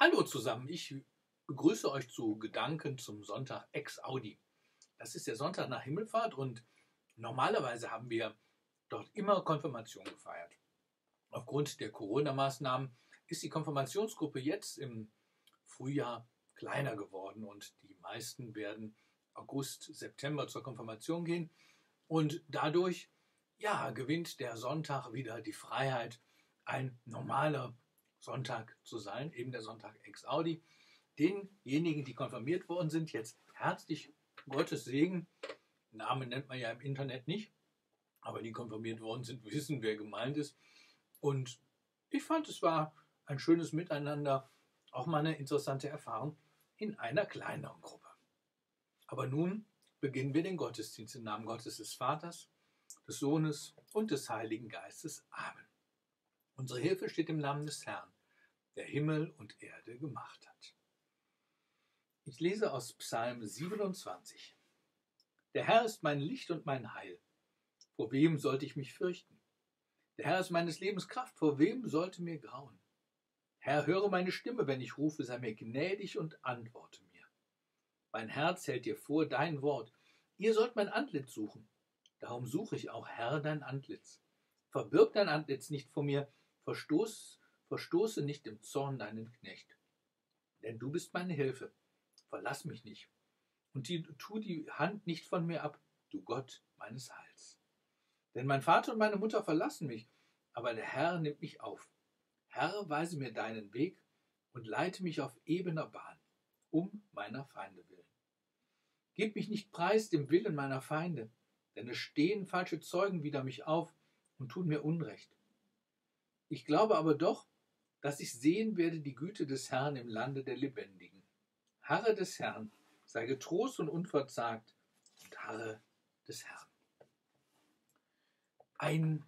Hallo zusammen, ich begrüße euch zu Gedanken zum Sonntag ex Audi. Das ist der Sonntag nach Himmelfahrt und normalerweise haben wir dort immer Konfirmation gefeiert. Aufgrund der Corona-Maßnahmen ist die Konfirmationsgruppe jetzt im Frühjahr kleiner geworden und die meisten werden August, September zur Konfirmation gehen und dadurch gewinnt der Sonntag wieder die Freiheit, ein normaler Sonntag zu sein, eben der Sonntag ex Audi. Denjenigen, die konfirmiert worden sind, jetzt herzlich Gottes Segen. Namen nennt man ja im Internet nicht, aber die konfirmiert worden sind, wissen, wer gemeint ist. Und ich fand, es war ein schönes Miteinander, auch mal eine interessante Erfahrung in einer kleineren Gruppe. Aber nun beginnen wir den Gottesdienst im Namen Gottes des Vaters, des Sohnes und des Heiligen Geistes. Amen. Unsere Hilfe steht im Namen des Herrn, der Himmel und Erde gemacht hat. Ich lese aus Psalm 27. Der Herr ist mein Licht und mein Heil. Vor wem sollte ich mich fürchten? Der Herr ist meines Lebens Kraft. Vor wem sollte mir grauen? Herr, höre meine Stimme, wenn ich rufe, sei mir gnädig und antworte mir. Mein Herz hält dir vor dein Wort. Ihr sollt mein Antlitz suchen. Darum suche ich auch, Herr, dein Antlitz. Verbirg dein Antlitz nicht vor mir, verstoße nicht im Zorn deinen Knecht. Denn du bist meine Hilfe. Verlass mich nicht. Und tu die Hand nicht von mir ab, du Gott meines Heils. Denn mein Vater und meine Mutter verlassen mich, aber der Herr nimmt mich auf. Herr, weise mir deinen Weg und leite mich auf ebener Bahn, um meiner Feinde willen. Gib mich nicht preis dem Willen meiner Feinde, denn es stehen falsche Zeugen wider mich auf und tun mir Unrecht. Ich glaube aber doch, dass ich sehen werde die Güte des Herrn im Lande der Lebendigen. Harre des Herrn, sei getrost und unverzagt und harre des Herrn. Ein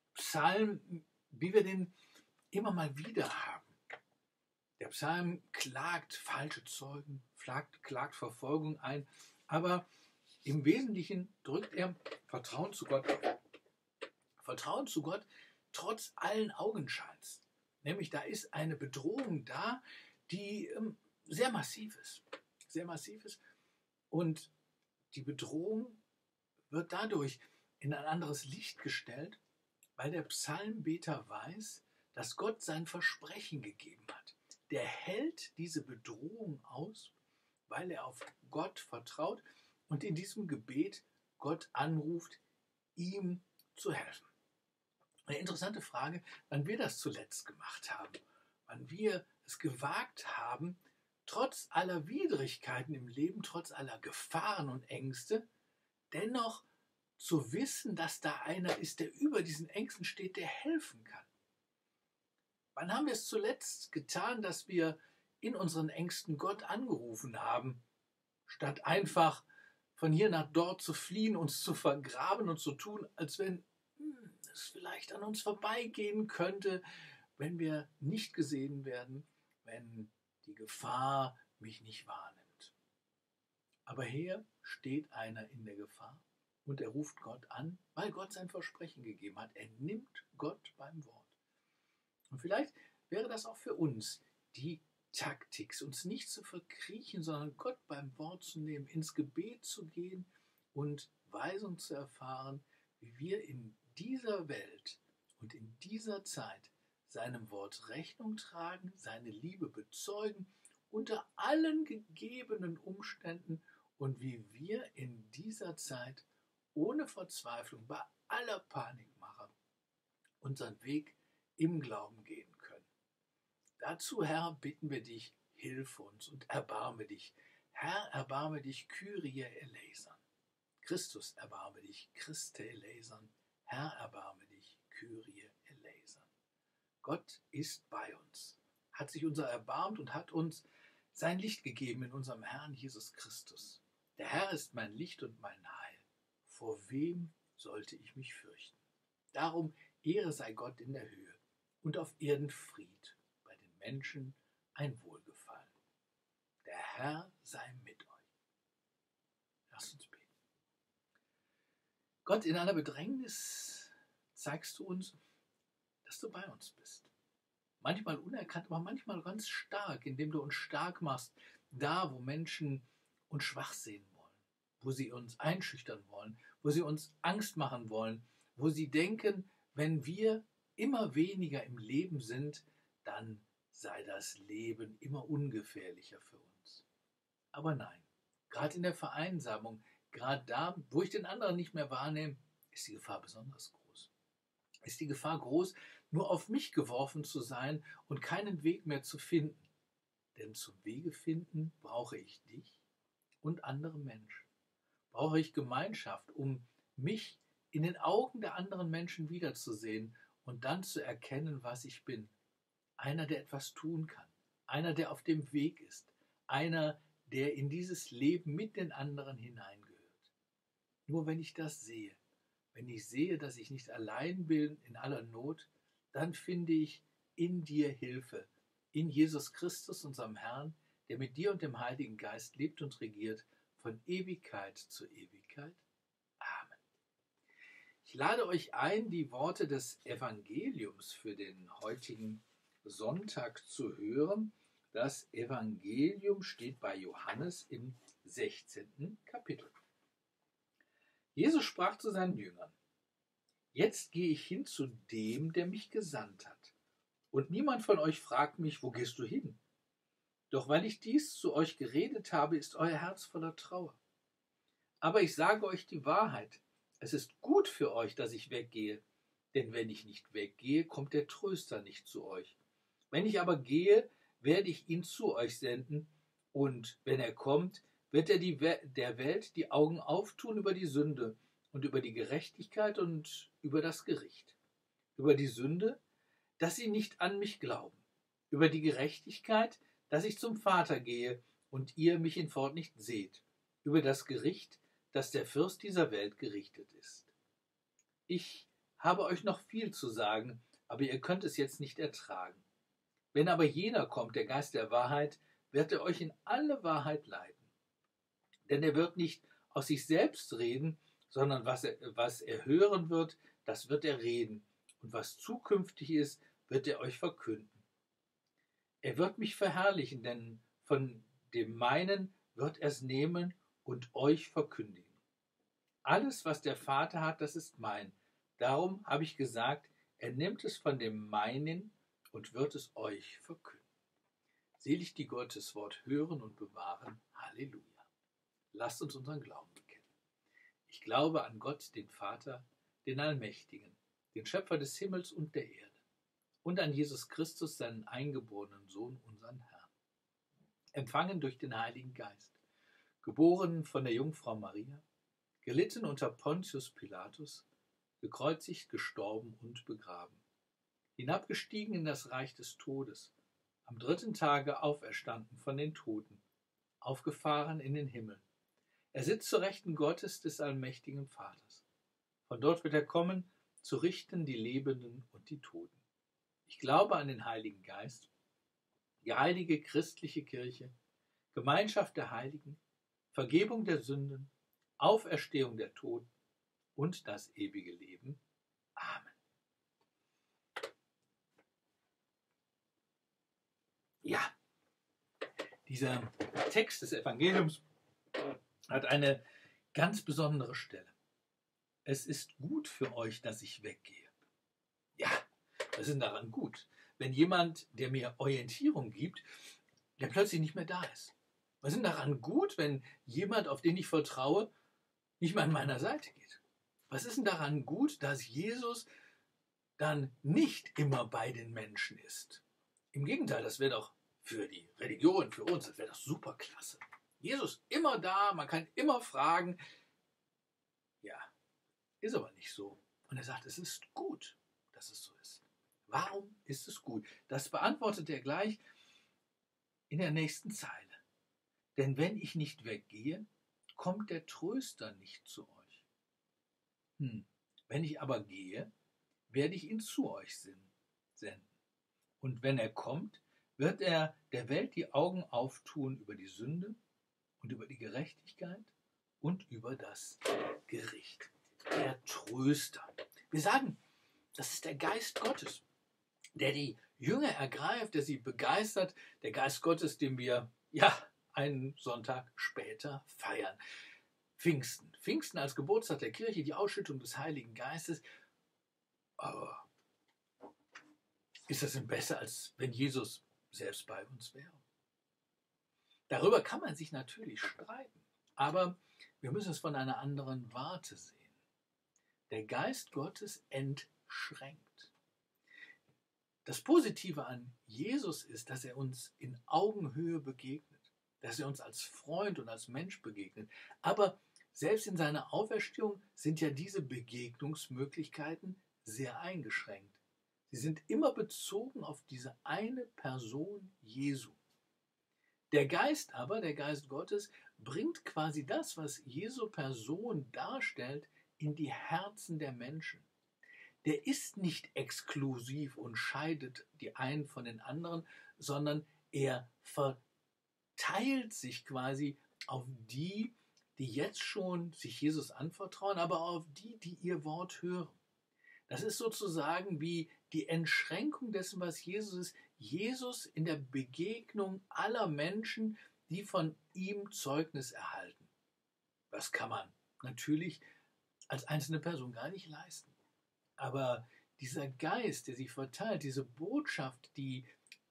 Psalm, wie wir den immer mal wieder haben. Der Psalm klagt falsche Zeugen, klagt Verfolgung ein, aber im Wesentlichen drückt er Vertrauen zu Gott auf. Vertrauen zu Gott trotz allen Augenscheins. Nämlich da ist eine Bedrohung da, die sehr massiv ist. Sehr massiv ist. Und die Bedrohung wird dadurch in ein anderes Licht gestellt, weil der Psalmbeter weiß, dass Gott sein Versprechen gegeben hat. Der hält diese Bedrohung aus, weil er auf Gott vertraut und in diesem Gebet Gott anruft, ihm zu helfen. Eine interessante Frage, wann wir das zuletzt gemacht haben, wann wir es gewagt haben, trotz aller Widrigkeiten im Leben, trotz aller Gefahren und Ängste, dennoch zu wissen, dass da einer ist, der über diesen Ängsten steht, der helfen kann. Wann haben wir es zuletzt getan, dass wir in unseren Ängsten Gott angerufen haben, statt einfach von hier nach dort zu fliehen, uns zu vergraben und zu tun, als wenn es vielleicht an uns vorbeigehen könnte, wenn wir nicht gesehen werden, wenn die Gefahr mich nicht wahrnimmt. Aber hier steht einer in der Gefahr und er ruft Gott an, weil Gott sein Versprechen gegeben hat. Er nimmt Gott beim Wort. Und vielleicht wäre das auch für uns die Taktik, uns nicht zu verkriechen, sondern Gott beim Wort zu nehmen, ins Gebet zu gehen und Weisung zu erfahren, wie wir in dieser Welt und in dieser Zeit seinem Wort Rechnung tragen, seine Liebe bezeugen unter allen gegebenen Umständen und wie wir in dieser Zeit ohne Verzweiflung, bei aller Panikmache, unseren Weg im Glauben gehen können. Dazu, Herr, bitten wir dich, hilf uns und erbarme dich. Herr, erbarme dich, Kyrie eleison. Christus, erbarme dich, Christe eleison. Herr, erbarme dich, Kyrie eleison. Gott ist bei uns, hat sich unser erbarmt und hat uns sein Licht gegeben in unserem Herrn Jesus Christus. Der Herr ist mein Licht und mein Heil. Vor wem sollte ich mich fürchten? Darum Ehre sei Gott in der Höhe und auf Erden Fried, bei den Menschen ein Wohlgefallen. Der Herr sei mit euch. Lasst uns beten. Gott, in einer Bedrängnis zeigst du uns, dass du bei uns bist. manchmal unerkannt, aber manchmal ganz stark, indem du uns stark machst, da wo Menschen uns schwach sehen wollen, wo sie uns einschüchtern wollen, wo sie uns Angst machen wollen, wo sie denken, wenn wir immer weniger im Leben sind, dann sei das Leben immer ungefährlicher für uns. Aber nein, gerade in der Vereinsamung, gerade da, wo ich den anderen nicht mehr wahrnehme, ist die Gefahr besonders groß. Ist die Gefahr groß, nur auf mich geworfen zu sein und keinen Weg mehr zu finden. Denn zum Wege finden brauche ich dich und andere Menschen. Brauche ich Gemeinschaft, um mich in den Augen der anderen Menschen wiederzusehen und dann zu erkennen, was ich bin. Einer, der etwas tun kann. Einer, der auf dem Weg ist. Einer, der in dieses Leben mit den anderen hineingehört. Nur wenn ich das sehe, wenn ich sehe, dass ich nicht allein bin in aller Not, dann finde ich in dir Hilfe, in Jesus Christus, unserem Herrn, der mit dir und dem Heiligen Geist lebt und regiert, von Ewigkeit zu Ewigkeit. Amen. Ich lade euch ein, die Worte des Evangeliums für den heutigen Sonntag zu hören. Das Evangelium steht bei Johannes im 16. Kapitel. Jesus sprach zu seinen Jüngern: Jetzt gehe ich hin zu dem, der mich gesandt hat. Und niemand von euch fragt mich, wo gehst du hin? Doch weil ich dies zu euch geredet habe, ist euer Herz voller Trauer. Aber ich sage euch die Wahrheit. Es ist gut für euch, dass ich weggehe. Denn wenn ich nicht weggehe, kommt der Tröster nicht zu euch. Wenn ich aber gehe, werde ich ihn zu euch senden. Und wenn er kommt, wird er der Welt die Augen auftun über die Sünde und über die Gerechtigkeit und über das Gericht. Über die Sünde, dass sie nicht an mich glauben. Über die Gerechtigkeit, dass ich zum Vater gehe und ihr mich hinfort nicht seht. Über das Gericht, dass der Fürst dieser Welt gerichtet ist. Ich habe euch noch viel zu sagen, aber ihr könnt es jetzt nicht ertragen. Wenn aber jener kommt, der Geist der Wahrheit, wird er euch in alle Wahrheit leiten. Denn er wird nicht aus sich selbst reden, sondern was er hören wird, das wird er reden. Und was zukünftig ist, wird er euch verkünden. Er wird mich verherrlichen, denn von dem meinen wird er es nehmen und euch verkündigen. Alles, was der Vater hat, das ist mein. Darum habe ich gesagt, er nimmt es von dem meinen und wird es euch verkünden. Selig die Gottes Wort hören und bewahren. Halleluja. Lasst uns unseren Glauben bekennen. Ich glaube an Gott, den Vater, den Allmächtigen, den Schöpfer des Himmels und der Erde, und an Jesus Christus, seinen eingeborenen Sohn, unseren Herrn, empfangen durch den Heiligen Geist, geboren von der Jungfrau Maria, gelitten unter Pontius Pilatus, gekreuzigt, gestorben und begraben, hinabgestiegen in das Reich des Todes, am 3. Tage auferstanden von den Toten, aufgefahren in den Himmel. Er sitzt zur Rechten Gottes des allmächtigen Vaters. Von dort wird er kommen, zu richten die Lebenden und die Toten. Ich glaube an den Heiligen Geist, die heilige christliche Kirche, Gemeinschaft der Heiligen, Vergebung der Sünden, Auferstehung der Toten und das ewige Leben. Amen. Ja, dieser Text des Evangeliums hat eine ganz besondere Stelle. Es ist gut für euch, dass ich weggehe. Ja, was ist denn daran gut? Wenn jemand, der mir Orientierung gibt, der plötzlich nicht mehr da ist. Was ist denn daran gut, wenn jemand, auf den ich vertraue, nicht mehr an meiner Seite geht? Was ist denn daran gut, dass Jesus dann nicht immer bei den Menschen ist? Im Gegenteil, das wäre doch für die Religion, für uns, das wäre doch super klasse. Jesus immer da, man kann immer fragen. Ja, ist aber nicht so. Und er sagt, es ist gut, dass es so ist. Warum ist es gut? Das beantwortet er gleich in der nächsten Zeile. Denn wenn ich nicht weggehe, kommt der Tröster nicht zu euch. Wenn ich aber gehe, werde ich ihn zu euch senden. Und wenn er kommt, wird er der Welt die Augen auftun über die Sünde und über die Gerechtigkeit und über das Gericht. Der Tröster. Wir sagen, das ist der Geist Gottes, der die Jünger ergreift, der sie begeistert, der Geist Gottes, den wir einen Sonntag später feiern. Pfingsten. Pfingsten als Geburtstag der Kirche, die Ausschüttung des Heiligen Geistes. Aber ist das denn besser, als wenn Jesus selbst bei uns wäre? Darüber kann man sich natürlich streiten, aber wir müssen es von einer anderen Warte sehen. Der Geist Gottes entschränkt. Das Positive an Jesus ist, dass er uns in Augenhöhe begegnet, dass er uns als Freund und als Mensch begegnet. Aber selbst in seiner Auferstehung sind ja diese Begegnungsmöglichkeiten sehr eingeschränkt. Sie sind immer bezogen auf diese eine Person Jesu. Der Geist aber, der Geist Gottes, bringt quasi das, was Jesu Person darstellt, in die Herzen der Menschen. Der ist nicht exklusiv und scheidet die einen von den anderen, sondern er verteilt sich quasi auf die, die jetzt schon sich Jesus anvertrauen, aber auf die, die ihr Wort hören. Das ist sozusagen wie die Entschränkung dessen, was Jesus ist. Jesus in der Begegnung aller Menschen, die von ihm Zeugnis erhalten. Das kann man natürlich als einzelne Person gar nicht leisten. Aber dieser Geist, der sich verteilt, diese Botschaft, die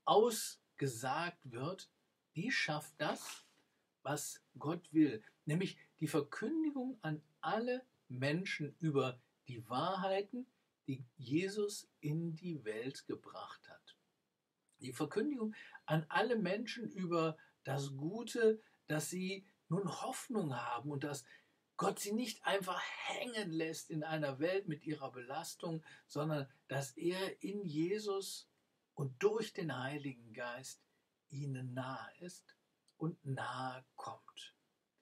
ausgesagt wird, die schafft das, was Gott will. Nämlich die Verkündigung an alle Menschen über die Wahrheiten, die Jesus in die Welt gebracht hat. Die Verkündigung an alle Menschen über das Gute, dass sie nun Hoffnung haben und dass Gott sie nicht einfach hängen lässt in einer Welt mit ihrer Belastung, sondern dass er in Jesus und durch den Heiligen Geist ihnen nahe ist und nahe kommt.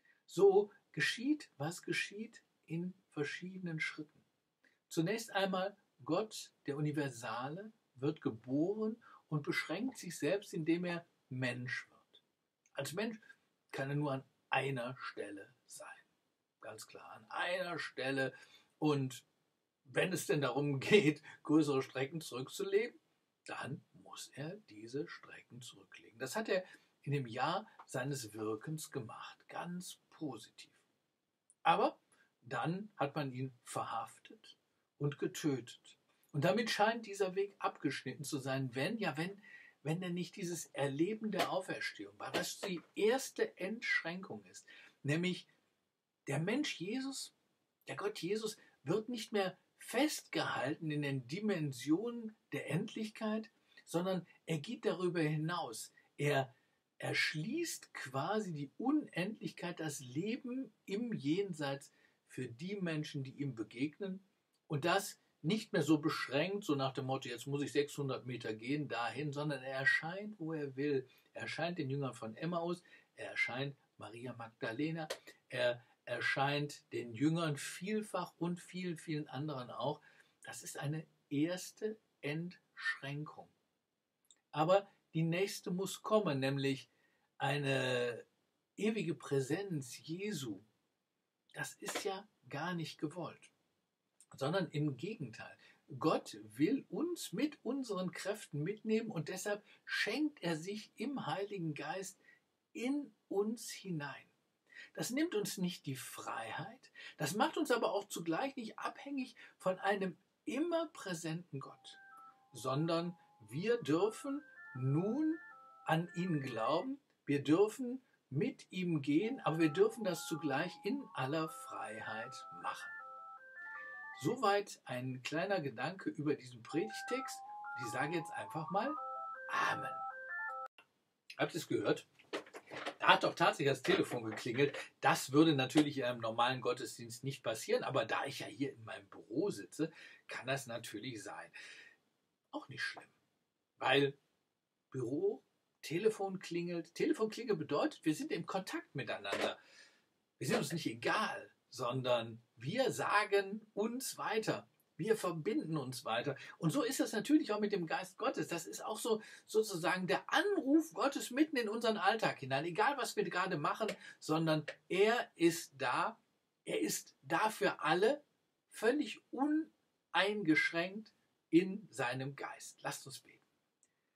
So geschieht, was geschieht, in verschiedenen Schritten. Zunächst einmal Gott, der Universale, wird geboren und beschränkt sich selbst, indem er Mensch wird. Als Mensch kann er nur an einer Stelle sein. Ganz klar, an einer Stelle. Und wenn es denn darum geht, größere Strecken zurückzulegen, dann muss er diese Strecken zurücklegen. Das hat er in dem Jahr seines Wirkens gemacht. Ganz positiv. Aber dann hat man ihn verhaftet und getötet. Und damit scheint dieser Weg abgeschnitten zu sein, wenn denn nicht dieses Erleben der Auferstehung war, was die erste Entschränkung ist, nämlich der Mensch Jesus, der Gott Jesus, wird nicht mehr festgehalten in den Dimensionen der Endlichkeit, sondern er geht darüber hinaus. Er erschließt quasi die Unendlichkeit, das Leben im Jenseits für die Menschen, die ihm begegnen. Und das nicht mehr so beschränkt, so nach dem Motto, jetzt muss ich 600 Meter gehen dahin, sondern er erscheint, wo er will. Er erscheint den Jüngern von Emmaus, er erscheint Maria Magdalena, er erscheint den Jüngern vielfach und vielen, vielen anderen auch. Das ist eine erste Entschränkung. Aber die nächste muss kommen, nämlich eine ewige Präsenz Jesu. Das ist ja gar nicht gewollt, sondern im Gegenteil. Gott will uns mit unseren Kräften mitnehmen und deshalb schenkt er sich im Heiligen Geist in uns hinein. Das nimmt uns nicht die Freiheit, das macht uns aber auch zugleich nicht abhängig von einem immer präsenten Gott, sondern wir dürfen nun an ihn glauben, wir dürfen mit ihm gehen, aber wir dürfen das zugleich in aller Freiheit machen. Soweit ein kleiner Gedanke über diesen Predigtext. Ich sage jetzt einfach mal Amen. Habt ihr es gehört? Da hat doch tatsächlich das Telefon geklingelt. Das würde natürlich in einem normalen Gottesdienst nicht passieren, aber da ich ja hier in meinem Büro sitze, kann das natürlich sein. Auch nicht schlimm, weil Büro, Telefon klingelt. Telefon klingelt bedeutet, wir sind im Kontakt miteinander. Wir sind uns nicht egal, sondern wir sagen uns weiter. Wir verbinden uns weiter. Und so ist es natürlich auch mit dem Geist Gottes. Das ist auch so sozusagen der Anruf Gottes mitten in unseren Alltag hinein. Egal, was wir gerade machen, sondern er ist da. Er ist da für alle, völlig uneingeschränkt in seinem Geist. Lasst uns beten.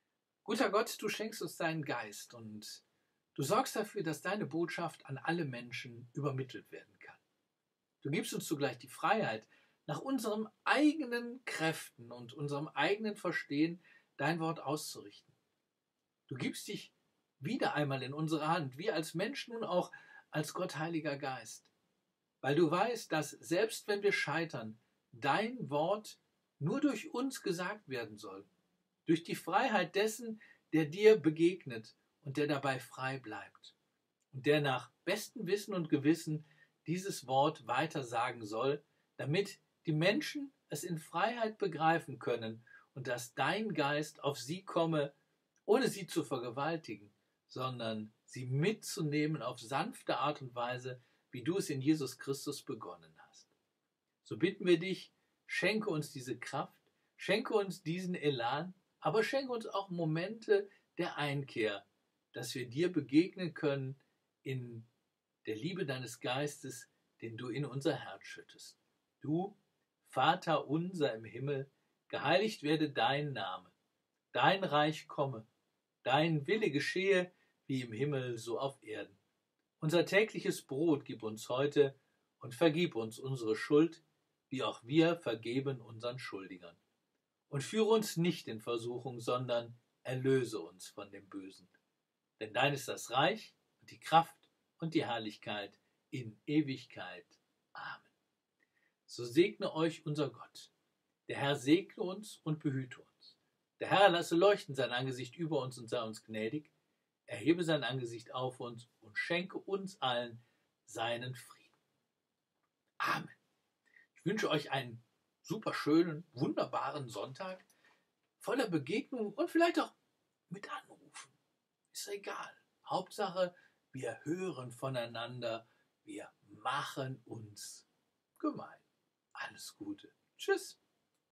Guter Gott, du schenkst uns deinen Geist und du sorgst dafür, dass deine Botschaft an alle Menschen übermittelt werden kann. Du gibst uns zugleich die Freiheit, nach unseren eigenen Kräften und unserem eigenen Verstehen dein Wort auszurichten. Du gibst dich wieder einmal in unsere Hand, wir als Mensch nun auch als Gott Heiliger Geist, weil du weißt, dass selbst wenn wir scheitern, dein Wort nur durch uns gesagt werden soll, durch die Freiheit dessen, der dir begegnet und der dabei frei bleibt und der nach bestem Wissen und Gewissen dieses Wort weitersagen soll, damit die Menschen es in Freiheit begreifen können und dass dein Geist auf sie komme, ohne sie zu vergewaltigen, sondern sie mitzunehmen auf sanfte Art und Weise, wie du es in Jesus Christus begonnen hast. So bitten wir dich, schenke uns diese Kraft, schenke uns diesen Elan, aber schenke uns auch Momente der Einkehr, dass wir dir begegnen können in der Liebe deines Geistes, den du in unser Herz schüttest. Du, Vater unser im Himmel, geheiligt werde dein Name, dein Reich komme, dein Wille geschehe, wie im Himmel so auf Erden. Unser tägliches Brot gib uns heute und vergib uns unsere Schuld, wie auch wir vergeben unseren Schuldigern. Und führe uns nicht in Versuchung, sondern erlöse uns von dem Bösen. Denn dein ist das Reich und die Kraft und die Herrlichkeit in Ewigkeit. Amen. So segne euch unser Gott. Der Herr segne uns und behüte uns. Der Herr lasse leuchten sein Angesicht über uns und sei uns gnädig. Erhebe sein Angesicht auf uns und schenke uns allen seinen Frieden. Amen. Ich wünsche euch einen super schönen, wunderbaren Sonntag, voller Begegnungen und vielleicht auch mit Anrufen. Ist egal. Hauptsache, wir hören voneinander, wir machen uns gemein. Alles Gute. Tschüss.